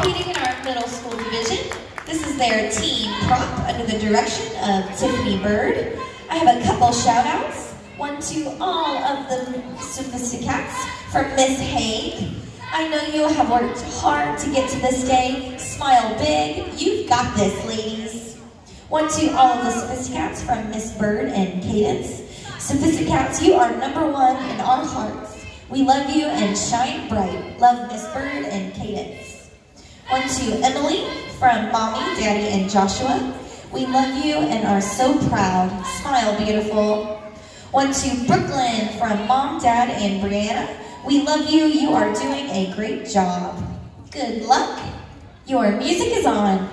competing in our middle school division. This is their team prop under the direction of Tiffany Bird. I have a couple shout outs. One to all of the Sophisticats from Miss Haig. I know you have worked hard to get to this day. Smile big. You've got this, ladies. One to all of the Sophisticats from Miss Bird and Cadence. Sophisticats, you are #1 in our hearts. We love you and shine bright. Love Miss Bird and Cadence. One to Emily from Mommy, Daddy, and Joshua. We love you and are so proud. Smile beautiful. One to Brooklyn from Mom, Dad, and Brianna. We love you. You are doing a great job. Good luck. Your music is on.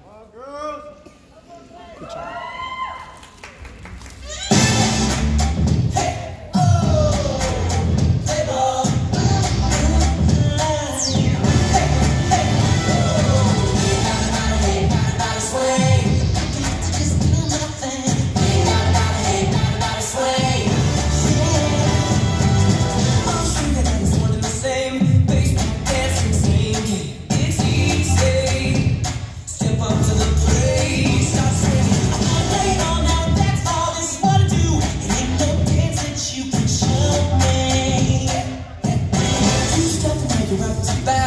Good job. Back